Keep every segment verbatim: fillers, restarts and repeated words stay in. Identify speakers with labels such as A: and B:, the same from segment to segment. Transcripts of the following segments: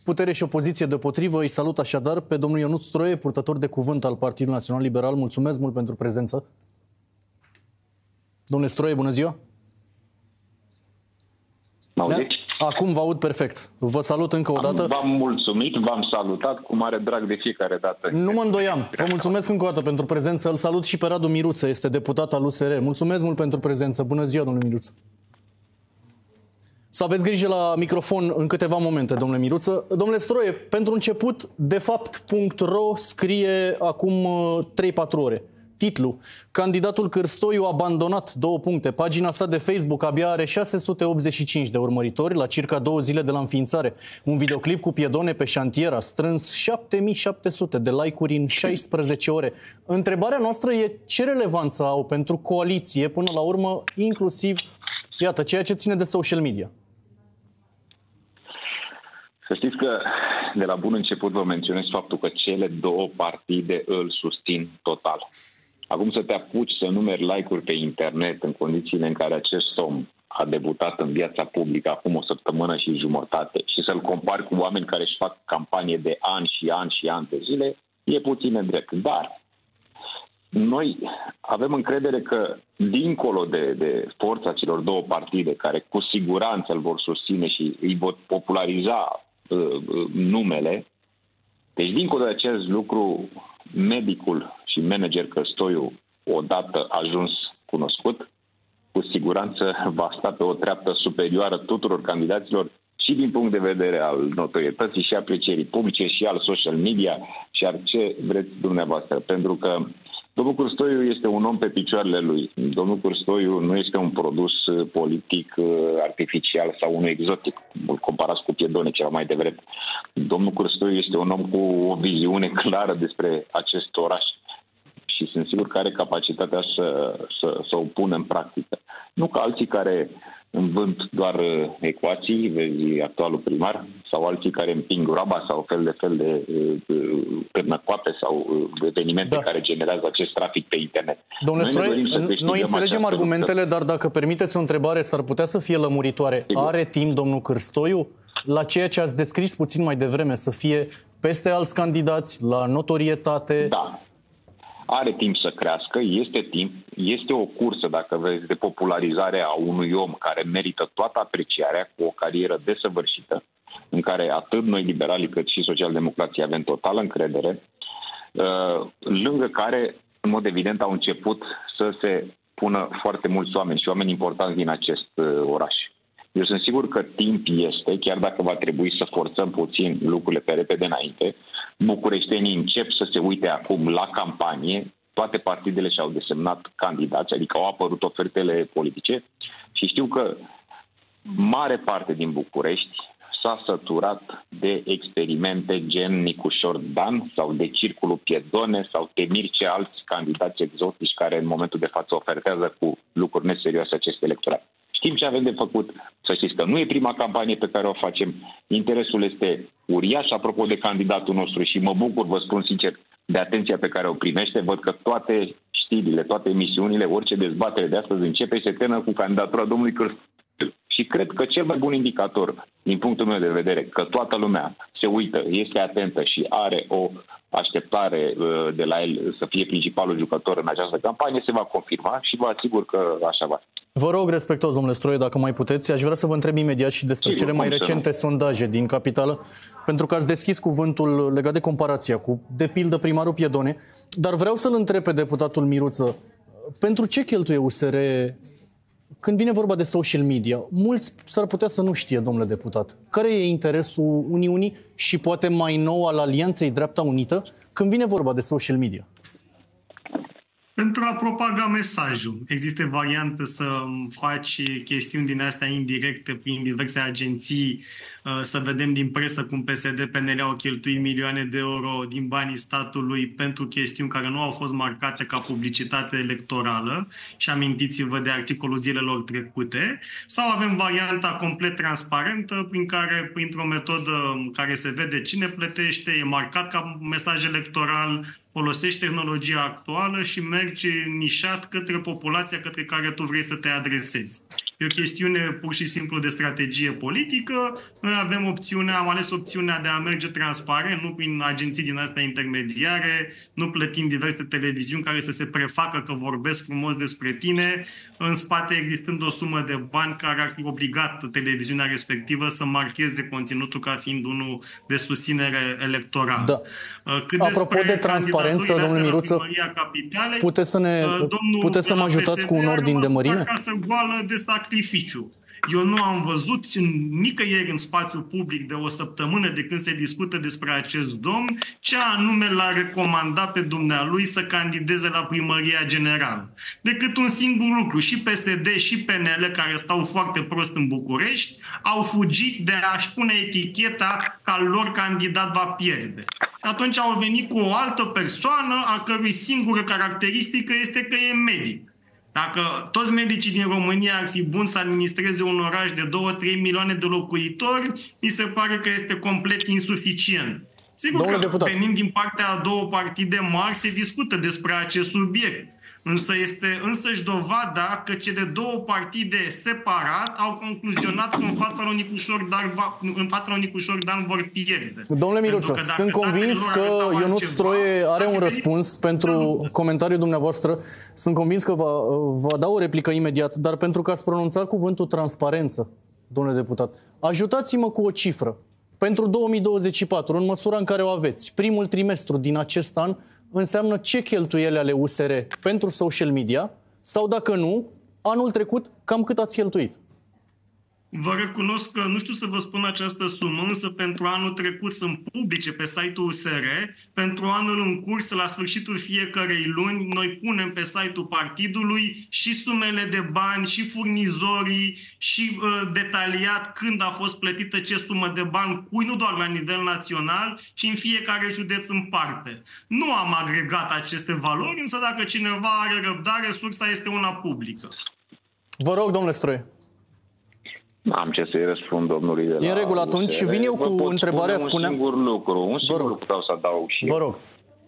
A: putere și opoziție deopotrivă. Îi salut așadar pe domnul Ionuț Stroie, purtător de cuvânt al Partidului Național Liberal. Mulțumesc mult pentru prezență. Domnule Stroie, bună ziua! Acum vă aud perfect. Vă salut încă o dată.
B: V-am mulțumit, v-am salutat cu mare drag de fiecare dată.
A: Nu mă îndoiam. Vă mulțumesc încă o dată pentru prezență. Îl salut și pe Radu Miruță, este deputat al U S R. Mulțumesc mult pentru prezență. Bună ziua, domnule Miruță. Să aveți grijă la microfon în câteva momente, domnule Miruță. Domnule Stroie, pentru început, de fapt punct ro scrie acum trei patru ore. Titlu: candidatul Cârstoiu a abandonat, două puncte. Pagina sa de Facebook abia are șase sute optzeci și cinci de urmăritori la circa două zile de la înființare. Un videoclip cu piedone pe șantier a strâns șapte mii șapte sute de like-uri în șaisprezece ore. Întrebarea noastră e ce relevanță au pentru coaliție până la urmă, inclusiv, iată, ceea ce ține de social media.
B: Să știți că de la bun început vă menționez faptul că cele două partide îl susțin total. Acum să te apuci să numeri like-uri pe internet în condițiile în care acest om a debutat în viața publică acum o săptămână și jumătate și să-l compari cu oameni care își fac campanie de ani și ani și ani de zile, e puțin nedrept. Dar noi avem încredere că, dincolo de, de forța celor două partide, care cu siguranță îl vor susține și îi vor populariza uh, uh, numele, deci dincolo de acest lucru, medicul și manager Cârstoiu, odată ajuns cunoscut, cu siguranță va sta pe o treaptă superioară tuturor candidaților și din punct de vedere al notorietății și aprecierii publice și al social media și al ce vreți dumneavoastră. Pentru că domnul Cârstoiu este un om pe picioarele lui. Domnul Cârstoiu nu este un produs politic artificial sau unul exotic. Îl comparați cu Piedone ceva mai devreme. Domnul Cârstoiu este un om cu o viziune clară despre acest oraș și sunt sigur că are capacitatea să, să, să o pună în practică. Nu ca alții care învânt doar ecuații, vezi actualul primar, sau alții care împing roaba sau fel de fel de pernăcoape sau evenimente da. care generează acest trafic pe internet.
A: Domnule Stroie, noi, noi înțelegem argumentele, luptă. Dar dacă permiteți o întrebare, s-ar putea să fie lămuritoare. Sigur. Are timp domnul Cârstoiu la ceea ce ați descris puțin mai devreme, să fie peste alți candidați, la notorietate?
B: Da. Are timp să crească, este timp, este o cursă, dacă vezi, de popularizare a unui om care merită toată aprecierea, cu o carieră desăvârșită, în care atât noi liberalii cât și socialdemocrații avem totală încredere, lângă care, în mod evident, au început să se pună foarte mulți oameni și oameni importanți din acest oraș. Eu sunt sigur că timp este, chiar dacă va trebui să forțăm puțin lucrurile pe repede înainte. Bucureștenii încep să se uite acum la campanie, toate partidele și-au desemnat candidați, adică au apărut ofertele politice și știu că mare parte din București s-a săturat de experimente gen Nicușor Dan sau de Circulul Piedone sau de Mirce, alți candidați exotici care în momentul de față ofertează cu lucruri neserioase acest electorat. Știm ce avem de făcut, să știți că nu e prima campanie pe care o facem. Interesul este uriaș apropo de candidatul nostru și mă bucur, vă spun sincer, de atenția pe care o primește. Văd că toate știrile, toate emisiunile, orice dezbatere de astăzi începe se termină cu candidatura domnului Cârstoiu. Și cred că cel mai bun indicator, din punctul meu de vedere, că toată lumea se uită, este atentă și are o așteptare de la el să fie principalul jucător în această campanie, se va confirma și vă asigur că așa va.
A: Vă rog, respectos, domnule Stroie, dacă mai puteți, aș vrea să vă întreb imediat și despre Sigur, cele mai recente sondaje din capitală, pentru că ați deschis cuvântul legat de comparația cu, de pildă, primarul Piedone, dar vreau să-l întreb pe deputatul Miruță, pentru ce cheltuie U S R când vine vorba de social media? Mulți s-ar putea să nu știe, domnule deputat, care e interesul Uniunii și poate mai nou al Alianței Dreapta Unită când vine vorba de social media?
C: Pentru a propaga mesajul. Există variantă să faci chestiuni din astea indirecte prin diverse agenții, să vedem din presă cum P S D P N L au cheltuit milioane de euro din banii statului pentru chestiuni care nu au fost marcate ca publicitate electorală și amintiți-vă de articolul zilelor trecute, sau avem varianta complet transparentă prin care, printr-o metodă care se vede cine plătește, e marcat ca mesaj electoral, folosești tehnologia actuală și mergi nișat către populația către care tu vrei să te adresezi. E o chestiune pur și simplu de strategie politică. Noi avem opțiunea, am ales opțiunea de a merge transparent, nu prin agenții din astea intermediare, nu plătind diverse televiziuni care să se prefacă că vorbesc frumos despre tine, în spate existând o sumă de bani care ar fi obligat televiziunea respectivă să marcheze conținutul ca fiind unul de susținere electorală.
A: Da.
C: Cât
A: Apropo de transparență, domnule Miruță, puteți să, ne, puteți să mă ajutați cu un ordin de mărime?
C: Casă goală de sacrificiu. Eu nu am văzut nicăieri în spațiu public de o săptămână de când se discută despre acest domn ce anume l-a recomandat pe dumnealui să candideze la primăria generală. Decât un singur lucru. Și P S D și P N L, care stau foarte prost în București, au fugit de a-și pune eticheta că al lor candidat va pierde. Atunci au venit cu o altă persoană a cărui singură caracteristică este că e medic. Dacă toți medicii din România ar fi buni să administreze un oraș de două trei milioane de locuitori, mi se pare că este complet insuficient. Sigur
A: Domnule
C: că
A: deputat,
C: venind din partea a două partide mari, se discută despre acest subiect. Însă este însăși dovada că cele două partide separat au concluzionat că în fața lui Nicușor Dan, în fața lui Nicușor Dan vor pierde.
A: Domnule Miruță, sunt convins că Ionuț Stroie are un răspuns pentru comentariul dumneavoastră. Sunt convins că va, va da o replică imediat, dar pentru că ați pronunțat cuvântul transparență, domnule deputat, ajutați-mă cu o cifră. Pentru două mii douăzeci și patru, în măsura în care o aveți, primul trimestru din acest an înseamnă ce cheltuieli ale U S R pentru social media sau, dacă nu, anul trecut, cam cât ați cheltuit?
C: Vă recunosc că nu știu să vă spun această sumă, însă pentru anul trecut sunt publice pe site-ul U S R. Pentru anul în curs, la sfârșitul fiecărei luni, noi punem pe site-ul partidului și sumele de bani, și furnizorii, și uh, detaliat când a fost plătită ce sumă de bani, cui, nu doar la nivel național, ci în fiecare județ în parte. Nu am agregat aceste valori, însă dacă cineva are răbdare, sursa este una publică.
A: Vă rog, domnule Stroie.
B: Am ce să-i răspund domnului de la
A: E în regulă atunci și vin eu cu întrebarea,
B: spunea... Un singur lucru, un singur lucru vreau să adaug și
A: Vă rog.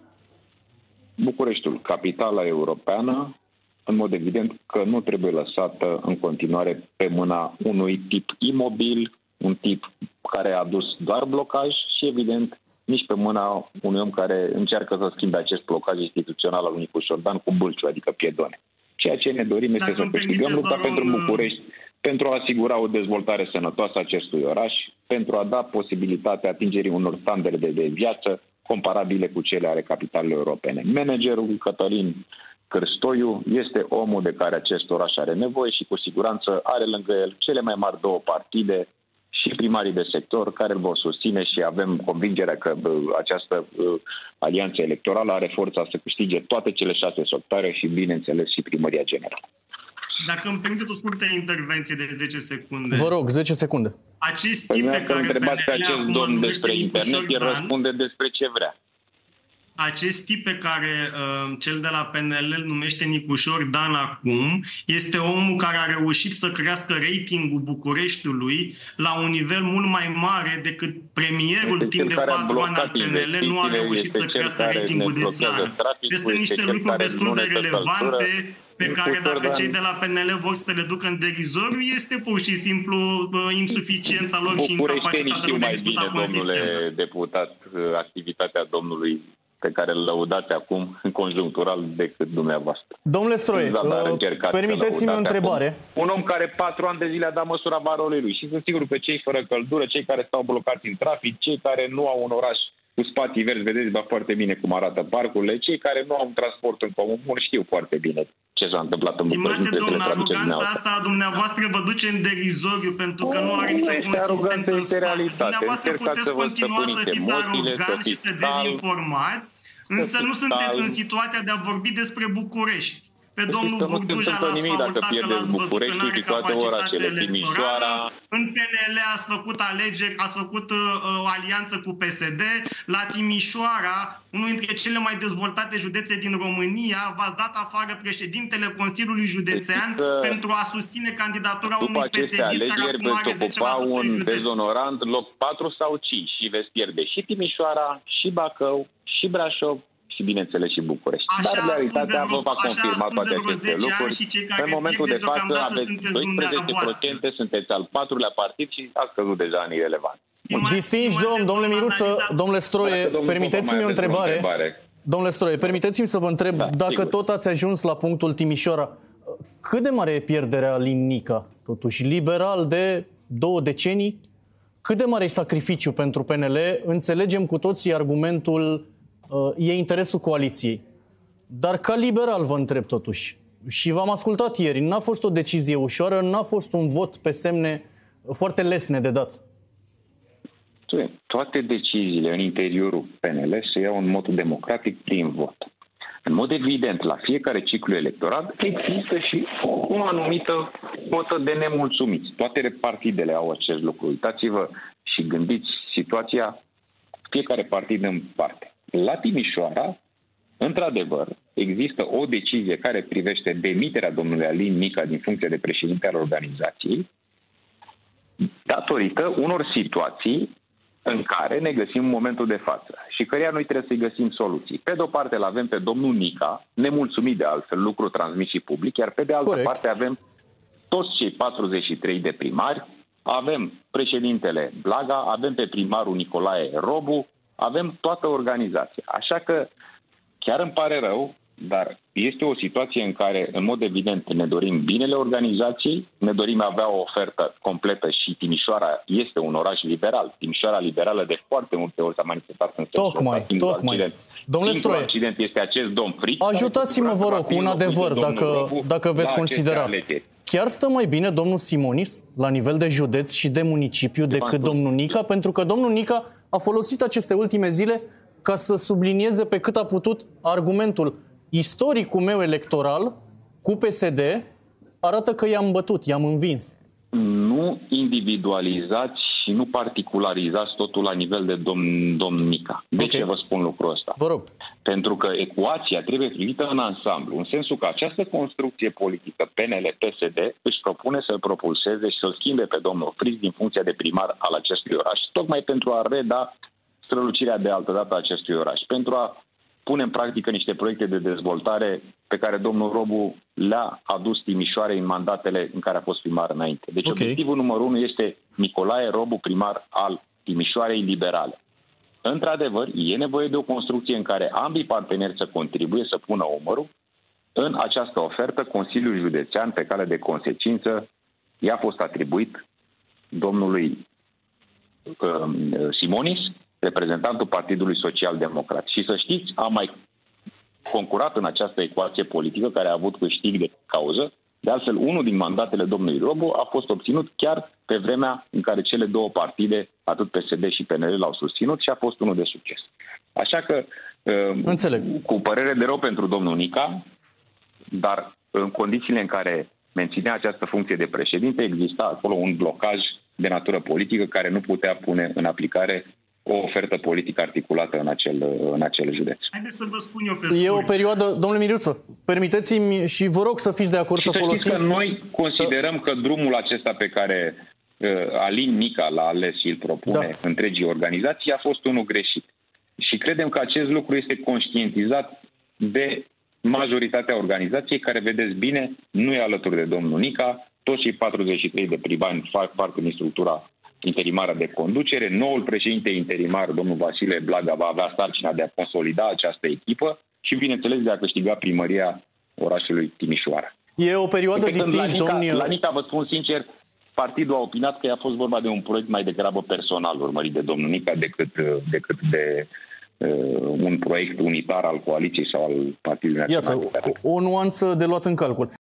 B: Bucureștiul, capitala europeană, în mod evident că nu trebuie lăsată în continuare pe mâna unui tip imobil, un tip care a adus doar blocaj și, evident, nici pe mâna unui om care încearcă să schimbe acest blocaj instituțional al lui Nicușor Dan cu bâlciu, adică piedone. Ceea ce ne dorim este să câștigăm lupta pentru București, pentru a asigura o dezvoltare sănătoasă a acestui oraș, pentru a da posibilitatea atingerii unor standarde de viață comparabile cu cele ale capitalelor europene. Managerul Cătălin Cârstoiu este omul de care acest oraș are nevoie și cu siguranță are lângă el cele mai mari două partide și primarii de sector care îl vor susține și avem convingerea că această alianță electorală are forța să câștige toate cele șase sectoare și, bineînțeles, și primăria generală.
C: Dacă îmi permiteți o scurtă intervenție de zece secunde.
A: Vă rog, zece secunde.
C: Acest tip pe care
B: întrebați pe acest domn despre internet, el răspunde despre ce vrea.
C: Acest tip pe care uh, cel de la P N L îl numește Nicușor Dan acum este omul care a reușit să crească ratingul Bucureștiului la un nivel mult mai mare decât premierul timp de patru ani al P N L nu a reușit să crească ratingul de țară. Deci sunt niște lucruri destul de relevante pe care dacă cei de la P N L vor să le ducă în derizoriu, este pur și simplu uh, insuficiența lor și incapacitatea lor de a discuta cu un sistem.
B: Domnule deputat, activitatea domnului pe care îl lăudați acum în conjunctural decât dumneavoastră.
A: Domnule Stroie, uh, permiteți-mi o întrebare.
B: Acum. Un om care patru ani de zile a dat măsura barului lui și sunt sigur pe cei fără căldură, cei care stau blocați în trafic, cei care nu au un oraș cu spații verzi, vedeți ba foarte bine cum arată parcurile, cei care nu au un transport în comun știu foarte bine ce s-a întâmplat în București.
C: Stimate domn, aroganța asta a dumneavoastră vă duce în derizoriu pentru că nu are nicio consistență în spate. Dumneavoastră puteți continua să fiți aroganți și să dezinformați, însă nu sunteți în situația de a vorbi despre București. Pe domnul Burduja l-ați asfaltat, că l-ați văzut că nu are capacitate electorală. În P N L ați făcut alegeri, ați făcut uh, o alianță cu P S D. La Timișoara, unul dintre cele mai dezvoltate județe din România, v-ați dat afară președintele Consiliului Județean că pentru a susține candidatura unui P S D-ist care acum are zece la sută
B: un dezonorant loc patru sau cinci și veți pierde și Timișoara, și Bacău, și Brașov, și, bineînțeles, și București.
C: Așa
B: Dar realitatea
C: vreo,
B: vă va confirma toate aceste lucruri. În momentul de față aveți doisprezece la sută, sunteți al patrulea partid și a scăzut deja în irelevant.
A: Distinși, domn, domnule Miruță, domnule Stroie, permiteți-mi o întrebare. întrebare. Domnule Stroie, permiteți-mi să vă întreb, da, dacă sigur. tot ați ajuns la punctul Timișoara, cât de mare e pierderea Alin Nica, totuși liberal de două decenii? Cât de mare e sacrificiu pentru P N L? Înțelegem cu toții argumentul, uh, e interesul coaliției. Dar ca liberal vă întreb totuși, și v-am ascultat ieri, n-a fost o decizie ușoară, n-a fost un vot pe semne foarte lesne de dat.
B: Toate deciziile în interiorul P N L se iau în mod democratic prin vot. În mod evident, la fiecare ciclu electoral există și o anumită cotă de nemulțumiți. Toate partidele au acest lucru. Uitați-vă și gândiți situația fiecare partid în parte. La Timișoara, într-adevăr, există o decizie care privește demiterea domnului Alin Nica din funcție de președinte al organizației, datorită unor situații în care ne găsim în momentul de față și căreia noi trebuie să-i găsim soluții. Pe de o parte îl avem pe domnul Nica, nemulțumit de altfel, lucru transmis și public, iar pe de altă Corect. parte avem toți cei patruzeci și trei de primari, avem președintele Blaga, avem pe primarul Nicolae Robu, avem toată organizația. Așa că chiar îmi pare rău, dar este o situație în care, în mod evident, ne dorim binele organizației, ne dorim avea o ofertă completă și Timișoara este un oraș liberal. Timișoara liberală de foarte multe ori s-a manifestat în sensul
A: Tocmai, tocmai. Domnule Stroie,
B: accident este acest domn Fric.
A: Ajutați-mă, vă rog, cu un adevăr, dacă, dacă veți considera. Chiar stă mai bine domnul Simonis la nivel de județ și de municipiu decât domnul Nica, pentru că domnul Nica a folosit aceste ultime zile ca să sublinieze pe cât a putut argumentul. Istoricul meu electoral cu P S D arată că i-am bătut, i-am învins.
B: Nu individualizați și nu particularizați totul la nivel de domn, domn Nica. De okay. ce vă spun lucrul ăsta?
A: Vă rog.
B: Pentru că ecuația trebuie privită în ansamblu, în sensul că această construcție politică P N L-P S D își propune să-l propulseze și să-l schimbe pe domnul Friz din funcția de primar al acestui oraș, tocmai pentru a reda strălucirea de altădată a acestui oraș, pentru a pune în practică niște proiecte de dezvoltare pe care domnul Robu le-a adus Timișoarei în mandatele în care a fost primar înainte. Deci okay. obiectivul numărul unu este Nicolae Robu, primar al Timișoarei liberale. Într-adevăr, e nevoie de o construcție în care ambii parteneri să contribuie să pună umărul. În această ofertă, Consiliul Județean, pe cale de consecință, i-a fost atribuit domnului uh, Simonis, reprezentantul Partidului Social-Democrat. Și să știți, a mai concurat în această ecuație politică care a avut câștig de cauză. De altfel, unul din mandatele domnului Robu a fost obținut chiar pe vremea în care cele două partide, atât P S D și P N L, l-au susținut și a fost unul de succes. Așa că,
A: Înțeleg.
B: cu părere de rău pentru domnul Nica, dar în condițiile în care menținea această funcție de președinte, exista acolo un blocaj de natură politică care nu putea pune în aplicare o ofertă politică articulată în acel, în acel județ.
C: Haideți să vă spun eu pe scurt.
A: E o perioadă, domnule Miruță, permiteți-mi și vă rog să fiți de acord
B: și
A: să, să folosim...
B: că noi considerăm să... că drumul acesta pe care uh, Alin Nica l-a ales și îl propune da. întregii organizații a fost unul greșit. Și credem că acest lucru este conștientizat de majoritatea organizației care, vedeți bine, nu e alături de domnul Nica. Toți cei patruzeci și trei de primari fac parte din structura interimară de conducere. Noul președinte interimar, domnul Vasile Blaga, va avea sarcina de a consolida această echipă și, bineînțeles, de a câștiga primăria orașului Timișoara.
A: E o perioadă distinctă, domnul...
B: La Nica, vă spun sincer, partidul a opinat că a fost vorba de un proiect mai degrabă personal urmărit de domnul Nica decât, decât de uh, un proiect unitar al coaliției sau al Partidului Național.
A: Iată, o, o nuanță de luat în calcul.